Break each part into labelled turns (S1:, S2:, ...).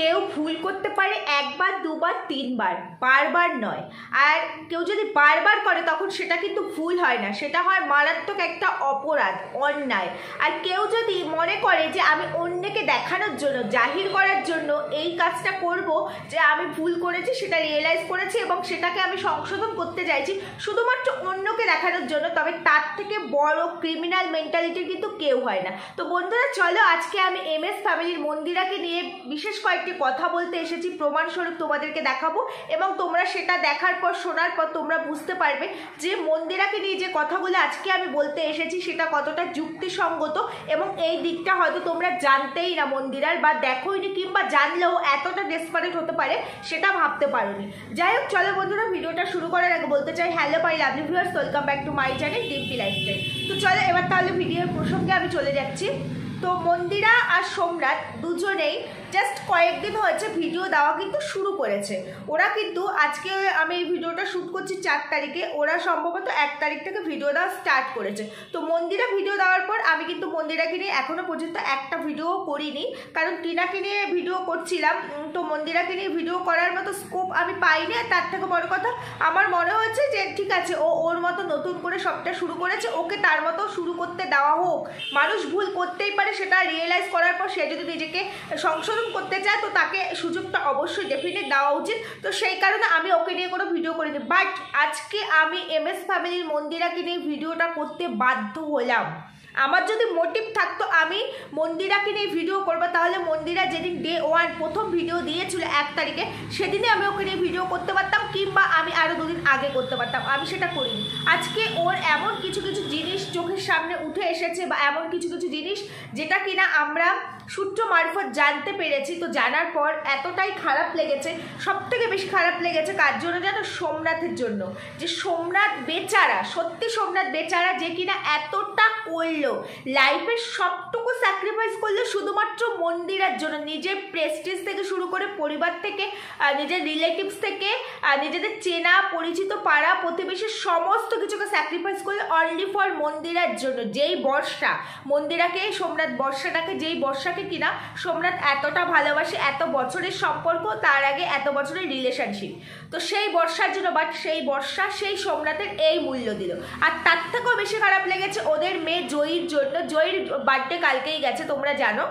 S1: কেউ ভুল করতে পারে একবার দুবার তিনবার, বারবার নয়। আর কেউ যদি বারবার করে তখন সেটা কিন্তু ভুল হয় না, সেটা হয় মারাত্মক একটা অপরাধ, অন্যায়। আর কেউ যদি মনে করে যে আমি অন্যকে দেখানোর জন্য, জাহির করার জন্য এই কাজটা করব, যে আমি ভুল করেছি সেটা রিয়েলাইজ করেছি এবং সেটাকে আমি সংশোধন করতে চাইছি শুধুমাত্র অন্যকে দেখানোর জন্য, তবে তার থেকে বড় ক্রিমিনাল মেন্টালিটির কিন্তু কেউ হয় না। তো বন্ধুরা চলো, আজকে আমি MS ফ্যামিলির মন্দিরাকে নিয়ে বিশেষ কয়েকটি কথা বলতে এসেছি, প্রমাণস্বরূপ তোমাদেরকে দেখাবো এবং তোমরা সেটা দেখার পর, শোনার পর তোমরা বুঝতে পারবে যে মন্দিরাকে নিয়ে যে কথাগুলো আজকে আমি বলতে এসেছি সেটা কতটা যুক্তিসঙ্গত, এবং এই দিকটা হয়তো তোমরা জানতেই না মন্দিরার, বা দেখোইনি, কিংবা জানলেও এতটা ডেসপারেট হতে পারে সেটা ভাবতে পারোনি। যাই হোক চলো বন্ধুরা, ভিডিওটা শুরু করার আগে বলতে চাই hello my lovely viewers, welcome back to my channel Dimpi lifestyle. তো চলো এবার তাহলে ভিডিওর প্রসঙ্গে আমি চলে যাচ্ছি। তো মন্দিরা আর সোমনাথ দুজনেই জাস্ট কয়েকদিন হয়েছে ভিডিও দেওয়া কিন্তু শুরু করেছে। ওরা কিন্তু আজকে আমি এই ভিডিওটা শ্যুট করছি 4 তারিখে, ওরা সম্ভবত 1 তারিখ থেকে ভিডিও দেওয়া স্টার্ট করেছে। তো মন্দিরা ভিডিও দেওয়ার পর আমি কিন্তু মন্দিরাকে নিয়ে এখনও পর্যন্ত একটা ভিডিও করিনি, কারণ টিনাকে নিয়ে ভিডিও করছিলাম। তো মন্দিরাকে নিয়ে ভিডিও করার মতো স্কোপ আমি পাইনি। আর তার থেকে বড় কথা, আমার মনে হচ্ছে যে ঠিক আছে, ও ওর মতো নতুন করে সবটা শুরু করেছে, ওকে তার মতো শুরু করতে দেওয়া হোক। মানুষ ভুল করতেই পারে, সেটা রিয়েলাইজ করার পর সে যদি নিজেকে সংশোধন করতে চায় তো তাকে সুযোগটা অবশ্যই ডেফিনেট দেওয়া উচিত। তো সেই কারণে আমি ওকে নিয়ে কোনো ভিডিও করিনি, বাট আজকে আমি MS ফ্যামিলির মন্দিরাকে নিয়ে ভিডিওটা করতে বাধ্য হলাম। আমার যদি মোটিভ থাকতো আমি মন্দিরাকে নিয়ে ভিডিও করবো, তাহলে মন্দিরা যেদিন ডে 1 প্রথম ভিডিও দিয়েছিল 1 তারিখে, সেদিনে আমি ওকে নিয়ে ভিডিও করতে পারতাম, কিংবা আমি আরও 2 দিন আগে করতে পারতাম। আমি সেটা করিনি। আজকে ওর এমন কিছু কিছু জিনিস চোখের সামনে উঠে এসেছে, বা এমন কিছু কিছু জিনিস যেটা কিনা আমরা সূত্র মারফত জানতে পেরেছি। তো জানার পর এতটাই খারাপ লেগেছে, সব থেকে বেশি খারাপ লেগেছে কার জন্য জানো? সোমনাথের জন্য। যে সোমনাথ বেচারা, সত্যি সোমনাথ বেচারা, যে কিনা এতটা করলো, লাইফের সবটুকু স্যাক্রিফাইস করলো শুধুমাত্র মন্দিরার জন্য। নিজের প্রেস্টিজ থেকে শুরু করে, পরিবার থেকে, নিজের রিলেটিভস থেকে, নিজেদের চেনা পরিচিত পাড়া প্রতিবেশীর সমস্ত কিছুকে স্যাক্রিফাইস করলো অনলি ফর মন্দিরার জন্য। যেই বর্ষা, মন্দিরাকে, সোমনাথ বর্ষাটাকে, যেই বর্ষাকে কিনা সোমনাথ এতটা ভালোবাসে, এত বছরের সম্পর্ক, তার আগে এত বছরের রিলেশনশিপ, তো সেই বর্ষার জন্য, বাট সেই বর্ষা সেই সোমনাথের এই মূল্য দিল। আর তার থেকেও বেশি খারাপ লেগেছে ওদের মেয়ে জয়ীর জন্য। জয়ীর বার্থডে কালকেই গেছে, তোমরা জানো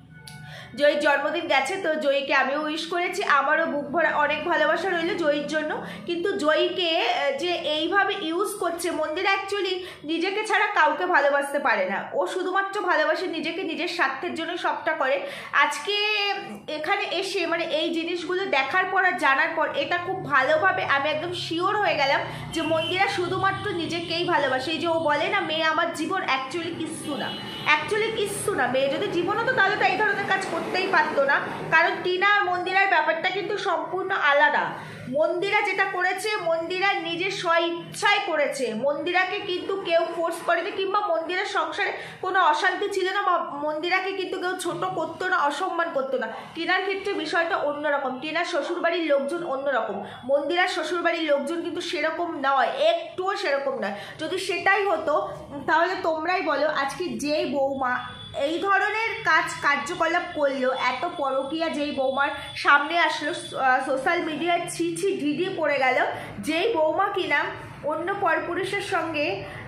S1: জয়ীর জন্মদিন গেছে। তো জয়ীকে আমিও উইশ করেছি, আমারও বুক ভরা অনেক ভালোবাসা রইল জয়ীর জন্য। কিন্তু জয়ীকে যে এইভাবে ইউজ করছে, মন্দিরা অ্যাকচুয়ালি নিজেকে ছাড়া কাউকে ভালোবাসতে পারে না। ও শুধুমাত্র ভালোবাসে নিজেকে, নিজের স্বার্থের জন্য সবটা করে। আজকে এখানে এসে মানে এই জিনিসগুলো দেখার পর আর জানার পর এটা খুব ভালোভাবে আমি একদম শিওর হয়ে গেলাম যে মন্দিরা শুধুমাত্র নিজেকেই ভালোবাসে। এই যে ও বলে না মেয়ে আমার জীবন, অ্যাকচুয়ালি কিচ্ছু না, অ্যাকচুয়ালি কিচ্ছু না। মেয়ে যদি জীবন হতো তাহলে তো এই ধরনের কাজ করতেই পারতো না, কারণ টিনা আর মন্দিরার ব্যাপারটা কিন্তু সম্পূর্ণ আলাদা। মন্দিরা যেটা করেছে, মন্দিরা নিজের স্বইচ্ছায় করেছে। মন্দিরাকে কিন্তু কেউ ফোর্স করেনি, কিংবা মন্দিরের সংসারে কোনো অশান্তি ছিল না, বা মন্দিরাকে কিন্তু কেউ ছোট করতো না, অসম্মান করতো না। টিনার ক্ষেত্রে বিষয়টা অন্যরকম। টিনার শ্বশুরবাড়ির লোকজন অন্যরকম, মন্দিরার শ্বশুরবাড়ির লোকজন কিন্তু সেরকম নয়, একটুও সেরকম নয়। যদি সেটাই হতো তাহলে তোমরাই বলো, আজকে যেই বৌমা এই ধরনের কার্যকলাপ করলো, এত পরকীয়া যেই বৌমার সামনে আসলো, সোশ্যাল মিডিয়ায় ছি ঢিডি পড়ে গেল, যেই বৌমা কিনা অন্য পরপুরুষের সঙ্গে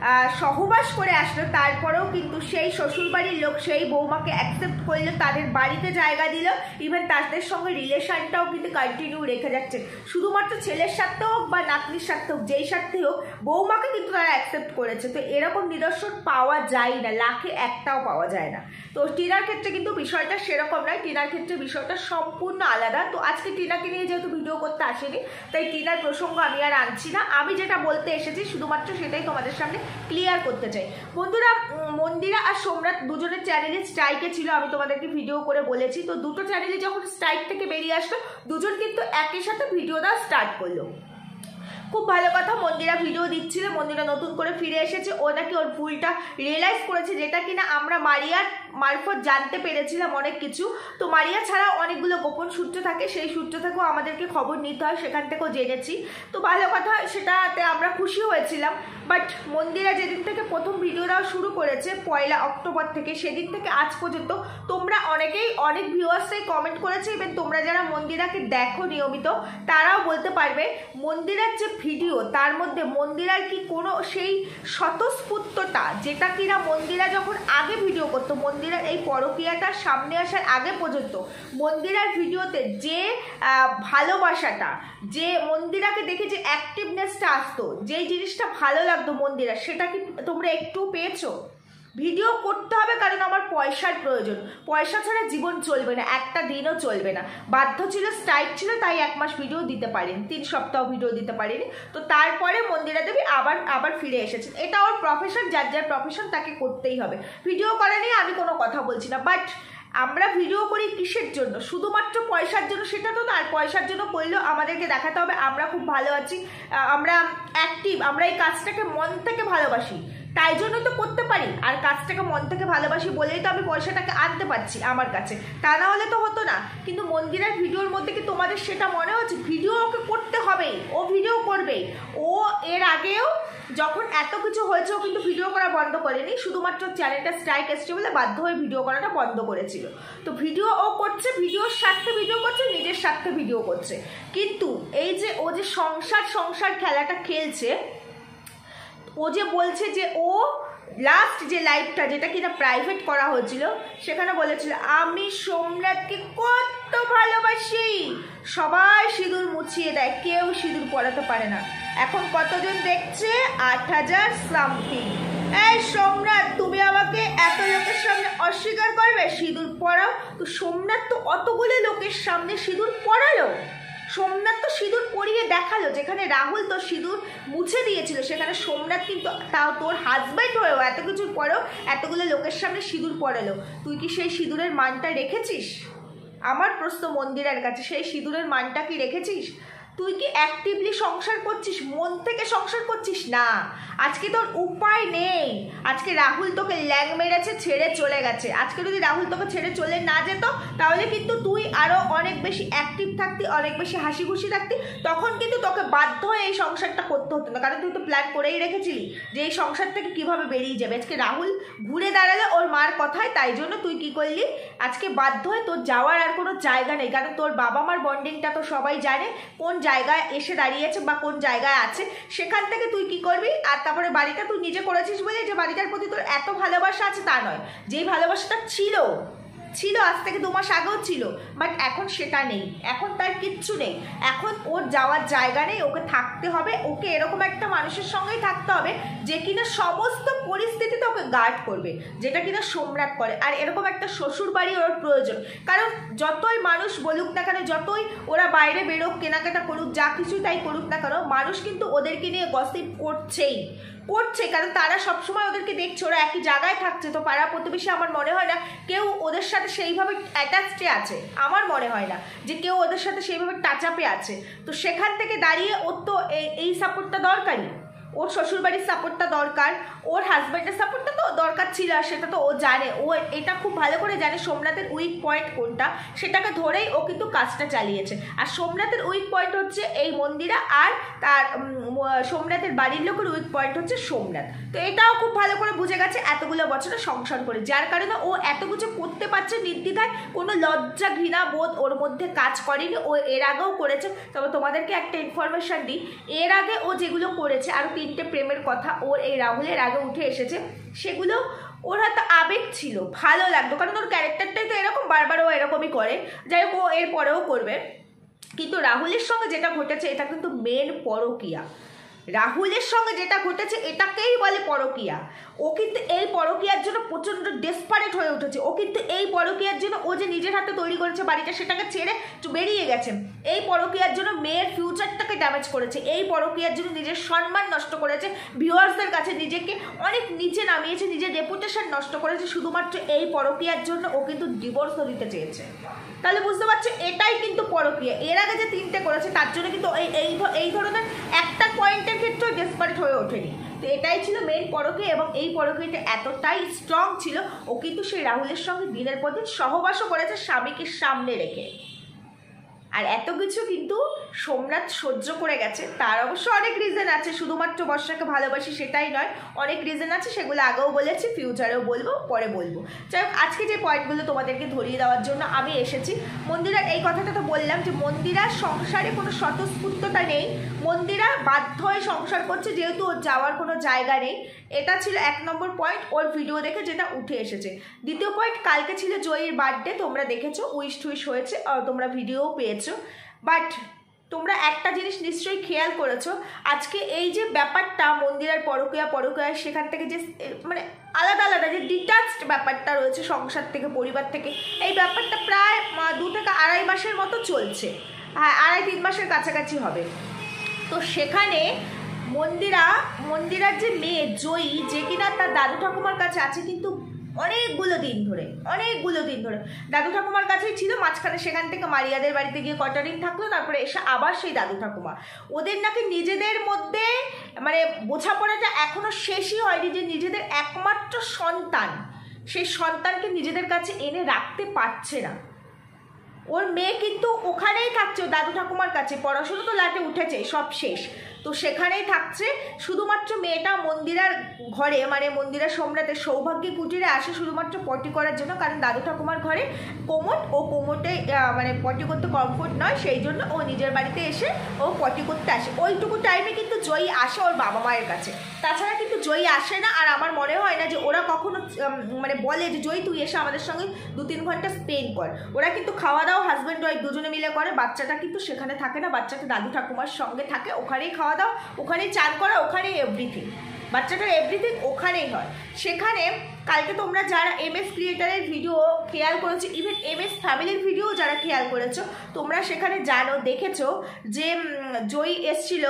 S1: সহবাস করে আসলো, তারপরেও কিন্তু সেই শ্বশুরবাড়ির লোক সেই বৌমাকে অ্যাকসেপ্ট করলো, তাদের বাড়িতে জায়গা দিল, ইভেন তাদের সঙ্গে রিলেশনটাও কিন্তু কন্টিনিউ রেখে যাচ্ছে। শুধুমাত্র ছেলের স্বার্থে হোক বা নাতনির স্বার্থে হোক, যেই স্বার্থে হোক, বৌমাকে কিন্তু তারা অ্যাকসেপ্ট করেছে। তো এরকম নিদর্শন পাওয়া যায় না, লাখে একটাও পাওয়া যায় না। তো টিনার ক্ষেত্রে কিন্তু বিষয়টা সেরকম নয়, টিনার ক্ষেত্রে বিষয়টা সম্পূর্ণ আলাদা। তো আজকে টিনাকে নিয়ে যেহেতু ভিডিও করতে আসেনি, তাই টিনার প্রসঙ্গ আমি আর আনছি না। আমি যেটা বলতে এসেছি শুধুমাত্র সেটাই তোমাদের সামনে ক্লিয়ার করতে চাই। বন্ধুরা, মন্দিরা আর সোমনাথ দুজনের চ্যানেলে স্ট্রাইকে ছিল, আমি তোমাদেরকে ভিডিও করে বলেছি। তো দুটো চ্যানেলে যখন স্ট্রাইক থেকে বেরিয়ে আসলো, দুজন কিন্তু একই সাথে ভিডিও দেওয়া স্টার্ট করলো। খুব ভালো কথা, মন্দিরা ভিডিও দিচ্ছিল, মন্দিরা নতুন করে ফিরে এসেছে, ও নাকি ওর ভুলটা রিয়েলাইজ করেছে, যেটা কিনা আমরা মারিয়ার মারফত জানতে পেরেছিলাম অনেক কিছু। তো মারিয়া ছাড়াও অনেকগুলো গোপন সূত্র থাকে, সেই সূত্র থেকেও আমাদেরকে খবর নিতে হয়, সেখান থেকেও জেনেছি। তো ভালো কথা, সেটাতে আমরা খুশি হয়েছিলাম। বাট মন্দিরা যেদিন থেকে প্রথম ভিডিও দেওয়া শুরু করেছে 1 অক্টোবর থেকে, সেদিন থেকে আজ পর্যন্ত তোমরা অনেকেই, অনেক ভিউয়ার্সরাই কমেন্ট করেছে, এবং তোমরা যারা মন্দিরাকে দেখো নিয়মিত তারাও বলতে পারবে মন্দিরার যে ভিডিও তার মধ্যে মন্দিরার কি কোনো সেই স্বতঃস্ফূর্ততা, যেটা কিনা মন্দিরা যখন আগে ভিডিও করতো, মন্দিরার এই পরকীয়াটা সামনে আসার আগে পর্যন্ত মন্দিরার ভিডিওতে যে ভালোবাসাটা, যে মন্দিরাকে দেখে যে অ্যাক্টিভনেসটা আসতো, যেই জিনিসটা ভালো লাগতো মন্দিরা, সেটা কি তোমরা একটু পেয়েছো? ভিডিও করতে হবে কারণ আমার পয়সার প্রয়োজন, পয়সা ছাড়া জীবন চলবে না, একটা দিনও চলবে না। বাধ্য ছিল, স্ট্রাইক ছিল, তাই 1 মাস ভিডিও দিতে পারিনি, 3 সপ্তাহ ভিডিও দিতে পারিনি। তো তারপরে মন্দিরা দেবী আবার ফিরে এসেছেন। এটা ওর প্রফেশন, যার যার প্রফেশন তাকে করতেই হবে। ভিডিও করা নিয়ে আমি কোনো কথা বলছি না, বাট আমরা ভিডিও করি কিসের জন্য? শুধুমাত্র পয়সার জন্য সেটা তো না। আর পয়সার জন্য করলেও আমাদেরকে দেখাতে হবে আমরা খুব ভালো আছি, আমরা অ্যাক্টিভ, আমরা এই কাজটাকে মন থেকে ভালোবাসি, তাই জন্য তো করতে পারি। আর কাজটাকে মন থেকে ভালোবাসি বলেই তো আমি পয়সাটাকে আনতে পারছি আমার কাছে, তা না হলে তো হতো না। কিন্তু মন্দিরের ভিডিওর মধ্যে কি তোমাদের সেটা মনে হচ্ছে? ভিডিও ওকে করতে হবেই, ও ভিডিও করবেই। ও এর আগেও যখন এত কিছু হয়েছে ও কিন্তু ভিডিও করা বন্ধ করেনি, শুধুমাত্র চ্যানেলটা স্ট্রাইক এসছে বলে বাধ্য হয়ে ভিডিও করাটা বন্ধ করেছিল। তো ভিডিও ও করছে, ভিডিওর স্বার্থে ভিডিও করছে, নিজের স্বার্থে ভিডিও করছে। কিন্তু এই যে ও যে সংসার খেলাটা খেলছে, ও যে বলছে যে ও লাস্ট যে লাইভটা যেটা কিনা প্রাইভেট করা হয়েছিল সেখানে বলেছিল আমি সোমনাথকে কত ভালোবাসি, সবাই সিঁদুর মুছিয়ে দেয়, কেউ সিঁদুর পরাতে পারে না। এখন কতজন দেখছে? 8000 সামথিং। এই সোমনাথ, তুমি আমাকে এত লোকের সামনে অস্বীকার করবে? সিঁদুর পরাও। তো সোমনাথ তো অতগুলো লোকের সামনে সিঁদুর পরালো, সোমনাথ তো সিঁদুর পরিয়ে দেখালো। যেখানে রাহুল তোর সিঁদুর মুছে দিয়েছিল, সেখানে সোমনাথ কিন্তু তাও তোর হাজব্যান্ড হয়েও এত কিছুর পরেও এতগুলো লোকের সামনে সিঁদুর পরালো। তুই কি সেই সিঁদুরের মানটা রেখেছিস? আমার প্রশ্ন মন্দিরের কাছে, সেই সিঁদুরের মানটা কি রেখেছিস? তুই কি অ্যাক্টিভলি সংসার করছিস, মন থেকে সংসার করছিস? না, আজকে তোর উপায় নেই। আজকে রাহুল তোকে ল্যাং মেরেছে, ছেড়ে চলে গেছে। আজকে যদি রাহুল তোকে ছেড়ে চলে না যেত তাহলে কিন্তু তুই আরও অনেক বেশি অ্যাক্টিভ থাকতি, অনেক বেশি হাসি খুশি থাকতি। তখন কিন্তু তোকে বাধ্য হয়ে এই সংসারটা করতে হতো না, কারণ তুই তো প্ল্যান করেই রেখেছিলি যে এই সংসার থেকে কীভাবে বেরিয়ে যাবে। আজকে রাহুল ঘুরে দাঁড়ালে ওর মার কথায়, তাই জন্য তুই কি করলি? আজকে বাধ্য হয়ে তোর যাওয়ার আর কোনো জায়গা নেই, কারণ তোর বাবা মার বন্ডিংটা তো সবাই জানে, কোন জায়গায় এসে দাঁড়িয়েছে বা কোন জায়গায় আছে। সেখান থেকে তুই কি করবি? আর তারপরে বাড়িটা তুই নিজে করেছিস বলে যে বাড়িটার প্রতি তোর এত ভালোবাসা আছে তা নয়, যেই ভালোবাসাটা ছিল আজ থেকে 2 মাস আগেও ছিল, বাট এখন সেটা নেই, এখন তার কিচ্ছু নেই। এখন ওর যাওয়ার জায়গা নেই, ওকে থাকতে হবে, ওকে এরকম একটা মানুষের সঙ্গেই থাকতে হবে যে কিনা সমস্ত পরিস্থিতিতে ওকে গার্ড করবে, যেটা কিনা সোমনাথ করে। আর এরকম একটা শ্বশুর বাড়ি ওর প্রয়োজন, কারণ যতই মানুষ বলুক না কেন, যতই ওরা বাইরে বেরোক, কেনাকাটা করুক, যা কিছু তাই করুক না কেন, মানুষ কিন্তু ওদেরকে নিয়ে গসিপ করছে, কারণ তারা সবসময় ওদেরকে দেখছে, ওরা একই জায়গায় থাকছে। তো পাড়া প্রতিবেশী আমার মনে হয় না কেউ ওদের সাথে সেইভাবে অ্যাটাচডে আছে, আমার মনে হয় না যে কেউ ওদের সাথে সেইভাবে টাচ আপে আছে। তো সেখান থেকে দাঁড়িয়ে ওর তো এই সাপোর্টটা দরকারই, ওর শ্বশুরবাড়ির সাপোর্টটা দরকার, ওর হাজব্যান্ডের সাপোর্টটা তো দরকার ছিল, আর সেটা তো ও জানে, ও এটা খুব ভালো করে জানে সোমনাথের উইক পয়েন্ট কোনটা, সেটাকে ধরেই ও কিন্তু কাজটা চালিয়েছে। আর সোমনাথের উইক পয়েন্ট হচ্ছে এই মন্দিরা, আর তার সোমনাথের বাড়ির লোকের উইক পয়েন্ট হচ্ছে সোমনাথ। তো এটাও খুব ভালো করে বুঝে গেছে এতগুলো বছরে সংসার করে, যার কারণে ও এত কিছু করতে পারছে নির্দ্বিধায়, কোনো লজ্জা ঘৃণা বোধ ওর মধ্যে কাজ করেনি। ও এর আগেও করেছে, তবে তোমাদেরকে একটা ইনফরমেশন দিই, এর আগে ও যেগুলো করেছে, আরও 3টে প্রেমের কথা ওর এই রাহুলের আগে উঠে এসেছে, সেগুলো ওর হয়তো আবেগ ছিল, ভালো লাগতো, কারণ ওর ক্যারেক্টারটাই তো এরকম, বারবার ও এরকমই করে, যাই হোক ও এর পরেও করবে। কিন্তু রাহুলের সঙ্গে যেটা ঘটেছে এটা কিন্তু মেন পরকীয়া। রাহুলের সঙ্গে যেটা ঘটেছে এটাকেই বলে পরকীয়া। ও কিন্তু এই পরকীয়ার জন্য প্রচণ্ড ডেসপারেট হয়ে উঠেছে। ও কিন্তু এই পরকীয়ার জন্য, ও যে নিজের হাতে তৈরি করেছে বাড়িটা, সেটাকে ছেড়ে বেরিয়ে গেছে। এই পরকীয়ার জন্য মেয়ের ফিউচারটাকে ড্যামেজ করেছে, এই পরকীয়ার জন্য নিজের সম্মান নষ্ট করেছে, ভিউয়ার্সদের কাছে নিজেকে অনেক নিচে নামিয়েছে, নিজের রেপুটেশন নষ্ট করেছে। শুধুমাত্র এই পরকীয়ার জন্য ও কিন্তু ডিভোর্সও দিতে চেয়েছে। তাহলে বুঝতে পারছো এটাই কিন্তু পরকীয়া। এর আগে যে 3টে করেছে তার জন্য কিন্তু এই ধরনের একটা পয়েন্টের ক্ষেত্রেও ডেসপারেট হয়ে ওঠেনি। তো এটাই ছিল মেন পরকীয়া, এবং এই পরকীয়াটা এতটাই স্ট্রং ছিল ও কিন্তু সেই রাহুলের সঙ্গে দিনের পর দিন সহবাসও করেছে স্বামীকে সামনে রেখে। আর এত কিছু কিন্তু সোমনাথ সহ্য করে গেছে। তার অবশ্য অনেক রিজন আছে, শুধুমাত্র বর্ষাকে ভালোবাসি সেটাই নয়, অনেক রিজন আছে, সেগুলো আগেও বলেছি, ফিউচারেও বলবো, পরে বলবো। যাই হোক, আজকে যে পয়েন্টগুলো তোমাদেরকে ধরিয়ে দেওয়ার জন্য আমি এসেছি, মন্দিরার এই কথাটা তো বললাম যে মন্দিরার সংসারে কোনো স্বতঃস্ফূর্ততা নেই, মন্দিরা বাধ্য হয়ে সংসার করছে যেহেতু ওর যাওয়ার কোনো জায়গা নেই। এটা ছিল 1 নম্বর পয়েন্ট ওর ভিডিও দেখে যেটা উঠে এসেছে। দ্বিতীয় পয়েন্ট, কালকে ছিল জয়ীর বার্থডে, তোমরা দেখেছো, উইশ টুইশ হয়েছে, তোমরা ভিডিওও পেয়েছো। বাট তোমরা একটা জিনিস নিশ্চয়ই খেয়াল করেছো, আজকে এই যে ব্যাপারটা মন্দিরের পরকীয়া সেখান থেকে যে মানে আলাদা আলাদা যে ডিটাচড ব্যাপারটা রয়েছে সংসার থেকে, পরিবার থেকে, এই ব্যাপারটা প্রায় 2 থেকে 2.5 মাসের মতো চলছে। হ্যাঁ, 2.5-3 মাসের কাছাকাছি হবে। তো সেখানে মন্দিরার যে মেয়ে জয়ী, যে কিনা তার দাদু ঠাকুমার কাছে আছে কিন্তু অনেকগুলো দিন ধরে দাদু ঠাকুমার কাছেই ছিল, মাঝখানে সেখান থেকে মারিয়াদের বাড়িতে গিয়ে কটা দিন থাকলো, তারপরে এসে আবার সেই দাদু ঠাকুমা। ওদের নাকি নিজেদের মধ্যে মানে বোঝাপড়াটা এখনো শেষই হয়নি যে নিজেদের একমাত্র সন্তান, সেই সন্তানকে নিজেদের কাছে এনে রাখতে পারছে না। ওর মেয়ে কিন্তু ওখানেই থাকছে দাদু ঠাকুমার কাছে, পড়াশুনো তো লাটে উঠেছে, সব শেষ, তো সেখানেই থাকছে। শুধুমাত্র মেয়েটা মন্দিরার ঘরে মানে মন্দিরা সোমনাথের সৌভাগ্য কুটিরে আসে শুধুমাত্র পটি করার জন্য, কারণ দাদু ঠাকুমার ঘরে কোমোট, ও কোমোটে মানে পটি করতে কমফোর্ট নয়, সেই জন্য ও নিজের বাড়িতে এসে ও পটি করতে আসে। ওইটুকু টাইমে কিন্তু জয়ী আসে ওর বাবা মায়ের কাছে, তাছাড়া কিন্তু জয়ী আসে না। আর আমার মনে হয় না যে ওরা কখনো মানে বলে যে জয়ী তুই এসে আমাদের সঙ্গে 2-3 ঘন্টা স্পেন্ড কর। ওরা কিন্তু খাওয়া দাওয়া হাজব্যান্ড ওয়াইফ দুজনে মিলে করে, বাচ্চাটা কিন্তু সেখানে থাকে না, বাচ্চাটা দাদু ঠাকুমার সঙ্গে থাকে, ওখানেই খাওয়া দাওয়া, ওখানেই চান করা, ওখানেই এভরিথিং, বাচ্চাটার এভরিথিং ওখানেই হয়। সেখানে কালকে তোমরা যারা MS ক্রিয়েটারের ভিডিও খেয়াল করেছো, ইভেন MS ফ্যামিলির ভিডিও যারা খেয়াল করেছো, তোমরা সেখানে জানো, দেখেছো যে জয়ী এসছিল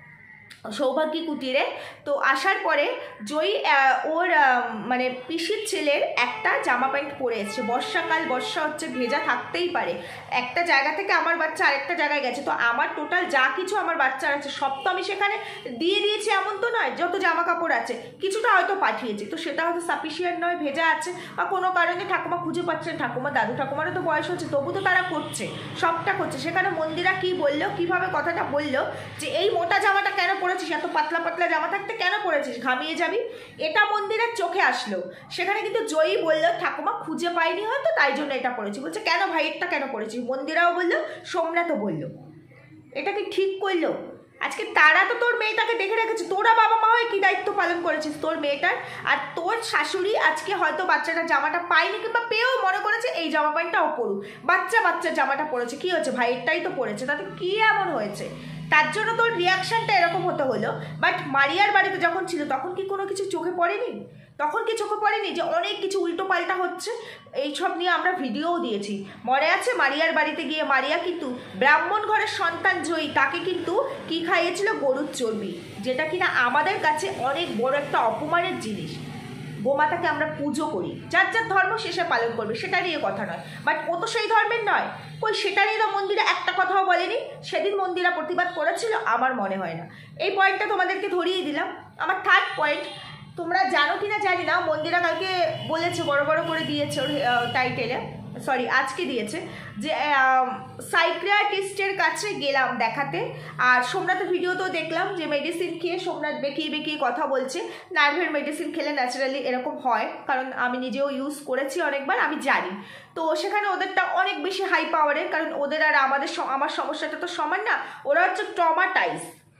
S1: সৌভাগ্য কুটিরে। তো আসার পরে জয়ী ওর মানে পিসির ছেলের একটা জামা প্যান্ট পরে এসছে, বর্ষাকাল, বর্ষা হচ্ছে, ভেজা থাকতেই পারে, একটা জায়গা থেকে আমার বাচ্চা আরেকটা জায়গায় গেছে, তো আমার টোটাল যা কিছু আমার বাচ্চার আছে সব তো আমি সেখানে দিয়ে দিয়েছি এমন তো নয়, যত জামা কাপড় আছে কিছুটা হয়তো পাঠিয়েছি, তো সেটা হয়তো সাফিসিয়েন্ট নয়, ভেজা আছে, বা কোনো কারণে ঠাকুমা খুঁজে পাচ্ছেন, ঠাকুমা দাদু ঠাকুমারও তো বয়স হচ্ছে, তবু তো তারা করছে, সবটা করছে। সেখানে মন্দিরা কি বললো, কিভাবে কথাটা বললো যে এই মোটা জামাটা কেন পরেছিস, এত পাতলা পাতলা জামা থাকতে কেন পরেছিস, ঘামিয়ে যাবি, এটা মন্দিরের চোখে আসলো। সেখানে কিন্তু জয়ী বললো ঠাকুমা খুঁজে পাইনি হয়তো তাই জন্য এটা পরেছি। বলছে কেন ভাই, এটা কেন পরেছিস? মন্দিরাও বললো, সোমনাথও বললো। এটা কি ঠিক করলো? আজকে তারা তো তোর মেয়েটাকে দেখে রেখেছে, তোরা বাবা মা হয়ে কি দায়িত্ব পালন করেছিস তোর মেয়েটার? আর তোর শাশুড়ি আজকে হয়তো বাচ্চাটার জামাটা পায়নি, কিংবা পেয়েও মনে করেছে এই জামা প্যান্টটাও পরুক, বাচ্চার জামাটা পরেছে, কি হয়েছে ভাইয়েরটাই তো পরেছে, তাতে কি এমন হয়েছে? তার জন্য তোর রিয়াকশনটা এরকম হতে হলো। বাট মারিয়ার বাড়িতে যখন ছিল তখন কি কোনো কিছু চোখে পড়েনি? তখন কি চোখে পড়েনি যে অনেক কিছু উল্টো পাল্টা হচ্ছে? এইসব নিয়ে আমরা ভিডিওও দিয়েছি, মনে আছে? মারিয়ার বাড়িতে গিয়ে মারিয়া কিন্তু ব্রাহ্মণ ঘরের সন্তান জয়ী, তাকে কিন্তু কি খাইয়েছিল, গরুর চর্বি, যেটা কিনা আমাদের কাছে অনেক বড় একটা অপমানের জিনিস। গোমাতাকে আমরা পুজো করি, যার যার ধর্ম শেষে পালন করবে, সেটা নিয়ে কথা নয়, বাট ও তো সেই ধর্মের নয়, কই সেটা নিয়ে তো মন্দিরা একটা কথাও বলেনি। সেদিন মন্দিরা প্রতিবাদ করেছিল? আমার মনে হয় না। এই পয়েন্টটা তোমাদেরকে ধরিয়ে দিলাম। আমার 3rd পয়েন্ট, তোমরা জানো কিনা জানি না, মন্দিরা কালকে বলেছে, বড় বড় করে দিয়েছে ওর টাইটেলে, সরি আজকে দিয়েছে, যে সাইকিয়াট্রিস্টের কাছে গেলাম দেখাতে। আর সোমনাথের ভিডিওতেও দেখলাম যে মেডিসিন খেয়ে সোমনাথ বেঁকিয়ে বেঁকিয়ে কথা বলছে। নার্ভের মেডিসিন খেলে ন্যাচারালি এরকম হয়, কারণ আমি নিজেও ইউজ করেছি অনেকবার, আমি জানি। তো সেখানে ওদেরটা অনেক বেশি হাই পাওয়ারের, কারণ ওদের আর আমার সমস্যাটা তো সমান না। ওরা হচ্ছে ট্রমাটাইজ,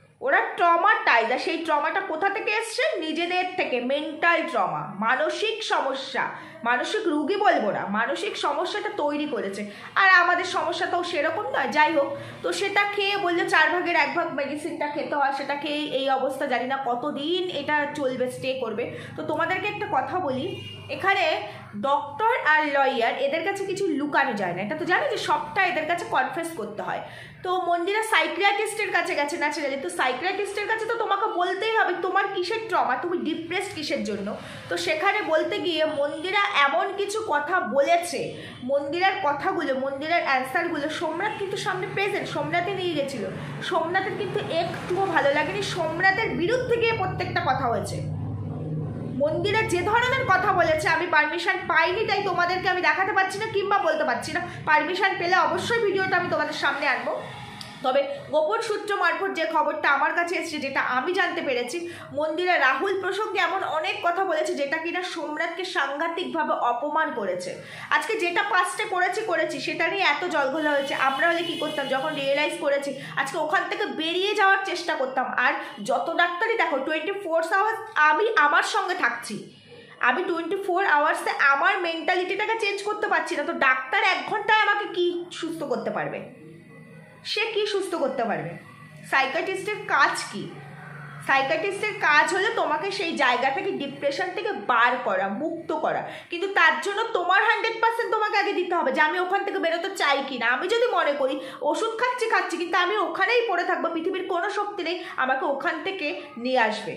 S1: আর সেই ট্রমাটা কোথা থেকে এসছে? নিজেদের থেকে। মেন্টাল ট্রমা, মানসিক সমস্যা, মানসিক রুগী বলবো না, মানসিক সমস্যাটা তৈরি করেছে। আর আমাদের সমস্যাটাও সেরকম নয়। যাই হোক, তো সেটা খেয়ে বললো 4 ভাগের 1 ভাগ মেডিসিনটা খেতে হয়, সেটা খেয়ে এই অবস্থা, জানি না কতদিন এটা চলবে, স্টে করবে। তো তোমাদেরকে একটা কথা বলি, এখানে ডক্টর আর লয়ার এদের কাছে কিছু লুকানো যায় না, এটা তো জানো যে সবটা এদের কাছে কনফেস করতে হয়। তো মন্দিরা সাইকিয়াট্রিস্টের কাছে গেছে ন্যাচারালি, তো সাইকিয়াট্রিস্টের কাছে তো তোমাকে বলতেই হবে তোমার কিসের ট্রমা, তুমি ডিপ্রেসড কিসের জন্য। তো সেখানে বলতে গিয়ে মন্দিরা এমন কিছু কথা বলেছে, মন্দিরার কথাগুলো, মন্দিরার অ্যান্সারগুলো সোমনাথ কিন্তু সামনে প্রেজেন্ট, সোমনাথে নিয়ে গেছিলো। সোমনাথের কিন্তু একটুও ভালো লাগেনি, সোমনাথের বিরুদ্ধে গিয়ে প্রত্যেকটা কথা হয়েছে। মন্দিরা যে ধরনের কথা বলেছে, আমি পারমিশন পাইনি তাই তোমাদেরকে আমি দেখাতে পারছি না কিংবা বলতে পারছি না, পারমিশন পেলে অবশ্যই ভিডিওটা আমি তোমাদের সামনে আনবো। তবে গোপন সূত্র মারফত যে খবরটা আমার কাছে এসেছে, যেটা আমি জানতে পেরেছি, মন্দিরা রাহুল প্রসঙ্গে এমন অনেক কথা বলেছে যেটা কিনা সোমনাথকে সাংঘাতিকভাবে অপমান করেছে। আজকে যেটা পাস্টে করেছি সেটা নিয়ে এত জলঘোলা হয়েছে। আমরা হলে কি করতাম, যখন রিয়েলাইজ করেছি আজকে ওখান থেকে বেরিয়ে যাওয়ার চেষ্টা করতাম। আর যত ডাক্তারই দেখো 24 আওয়ার্স আমি আমার সঙ্গে থাকছি, আমি 24 আওয়ার্সে আমার মেন্টালিটিটাকে চেঞ্জ করতে পারছি না, তো ডাক্তার 1 ঘন্টায় আমাকে কি সুস্থ করতে পারবে, সে কি সুস্থ করতে পারবে? সাইকিয়াট্রিস্টের কাজ কি? সাইকিয়াট্রিস্টের কাজ হলো তোমাকে সেই জায়গা থেকে, ডিপ্রেশন থেকে বার করা, মুক্ত করা, কিন্তু তার জন্য তোমার 100% তোমাকে আগে দিতে হবে যে আমি ওখান থেকে বেরোতে চাই কি না। আমি যদি মনে করি ওষুধ খাচ্ছি কিন্তু আমি ওখানেই পড়ে থাকবো, পৃথিবীর কোনো শক্তি নেই আমাকে ওখান থেকে নিয়ে আসবে,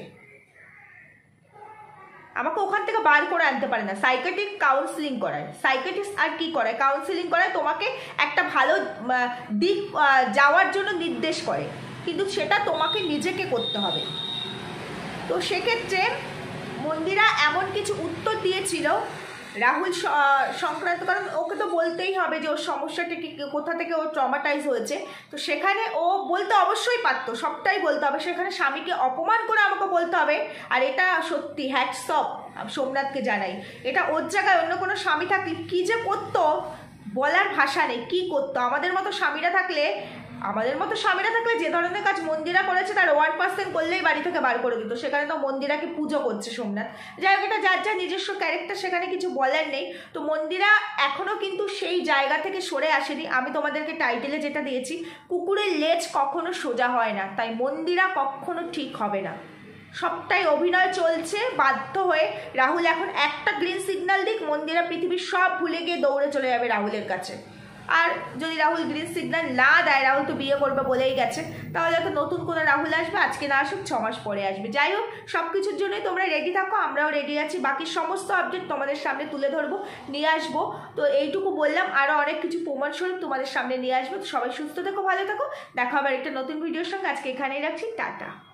S1: আমাকে ওখান থেকে বার করে আনতে পারে না। সাইকিয়াট্রিক কাউন্সিলিং করায়, সাইকিয়াট্রিস্ট আর কি করায়, কাউন্সিলিং করায়, তোমাকে একটা ভালো দিক যাওয়ার জন্য নির্দেশ করে, কিন্তু সেটা তোমাকে নিজেকে করতে হবে। তো সেক্ষেত্রে মন্দিরা এমন কিছু উত্তর দিয়েছিল রাহুল সংক্রান্ত, কারণ ওকে তো বলতেই হবে যে ওর সমস্যাটা কি, কোথা থেকে ও ট্রমাটাইজ হয়েছে। তো সেখানে ও বলতে অবশ্যই পারতো, সবটাই বলতে হবে, সেখানে স্বামীকে অপমান করে আমাকে বলতে হবে। আর এটা সত্যি হ্যাটস অফ সোমনাথকে জানাই, এটা ওর জায়গায় অন্য কোনো স্বামী থাকলে কী যে করতো বলার ভাষা নেই, কী করতো। আমাদের মতো স্বামীরা থাকলে যে ধরনের কাজ মন্দিরা করেছে তার 1% করলেই বাড়ি থেকে বার করে দিত, সেখানে তো মন্দিরাকে পুজো করছে সোমনাথ। যাই হোক, এটা যার যার নিজস্ব ক্যারেক্টার, সেখানে কিছু বলার নেই। তো মন্দিরা এখনও কিন্তু সেই জায়গা থেকে সরে আসেনি। আমি তোমাদেরকে টাইটেলে যেটা দিয়েছি, কুকুরের লেজ কখনো সোজা হয় না, তাই মন্দিরা কখনো ঠিক হবে না, সবটাই অভিনয় চলছে। বাধ্য হয়ে রাহুল এখন একটা গ্রিন সিগন্যাল দিক, মন্দিরা পৃথিবীর সব ভুলে গিয়ে দৌড়ে চলে যাবে রাহুলের কাছে। আর যদি রাহুল গ্রিন সিগন্যাল না দেয়, রাহুল তো বিয়ে করবে বলেই গেছে, তাহলে তো নতুন কোনো রাহুল আসবে, আজকে না আসুক 6 মাস পরে আসবে। যাই হোক, সব কিছুর জন্যই তোমরা রেডি থাকো, আমরাও রেডি আছি, বাকি সমস্ত আপডেট তোমাদের সামনে তুলে ধরবো, নিয়ে আসবো। তো এইটুকু বললাম, আরও অনেক কিছু প্রমাণস্বরূপ তোমাদের সামনে নিয়ে আসবো। তো সবাই সুস্থ থেকো, ভালো থেকো, দেখা হবে একটা নতুন ভিডিওর সঙ্গে। আজকে এখানেই রাখছি, টাটা।